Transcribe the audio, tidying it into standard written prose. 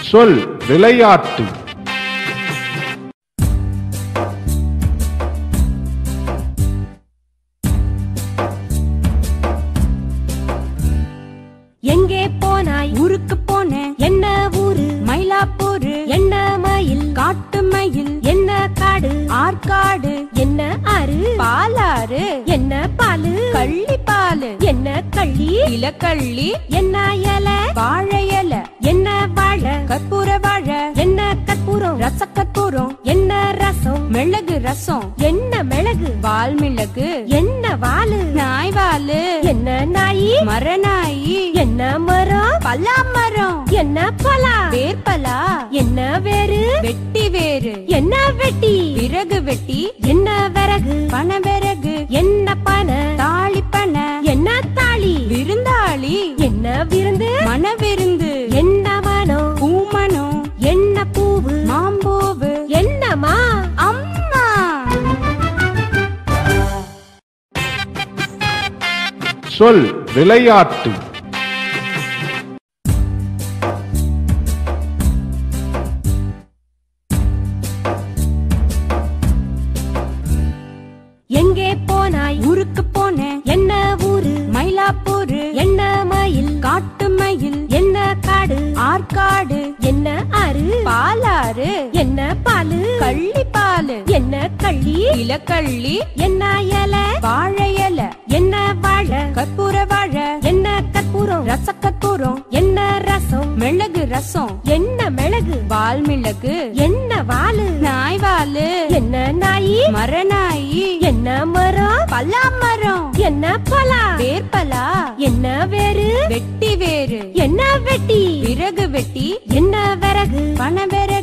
சொல் விளையாட்டு. எங்கே போனாய்? ஊருக்கு போனேன். என்ன ஊரு? மயிலாப்பூர். என்ன மயில்? காட்டு மயில். என்ன காடு? ஆற்காடு. என்ன ஆறு? பாலாறு. என்ன பாலு? கள்ளி பாலு. என்ன கள்ளி? இலக்கள்ளி. என்ன இலை? வாழை இலை. என்ன வாழை? கற்பூர வாழை. என்ன கற்பூரம்? ரச கற்பூரம். என்ன ரசம்? மிளகு ரசம். என்ன மிளகு? வால் மிளகு. என்ன வாலு? நாய் வாலு. என்ன நாயி? மரநாயி. என்ன மரம்? பலா மரம். என்ன பலா? வேர்பலா. என்ன வேறு? வெட்டி வேறு. என்ன வெட்டி? விறகு வெட்டி. என்ன விறகு? பனை விறகு. என்ன பனை? தாளி பனை. என்ன தாளி? விருந்தாளி. என்ன விருந்து? மன விருந்து. என்ன மனம்? பூமனம். என்ன பூவு? மாம்பூவு. என்னமா? அம்மா. சொல் விளையாட்டு. எங்கே போனாய்? ஊருக்கு போனேன். என்ன ஊரு? மயிலாப்பூர். என்ன மயில்? காட்டு மயில். என்ன காடு? ஆற்காடு. என்ன ஆறு? பாலாறு. என்ன பாலு? கள்ளி பாலு. என்ன கள்ளி? இலக்கள்ளி. என்ன இலை? வாழை இலை. என்ன வாழை? கற்பூர வாழை. என்ன கற்பூரம்? ரச கற்பூரம். என்ன ரசம்? மிளகு ரசம். என்ன மிளகு? வால் மிளகு. என்ன வாலு? நாய் வாலு. என்ன நாயி? மரநாயி. என்ன மரம்? பலா மரம். என்ன பலா? வேர்பலா. என்ன வேறு? வெட்டி வேறு. என்ன வெட்டி? விறகு வெட்டி. என்ன விறகு? பனை விறகு.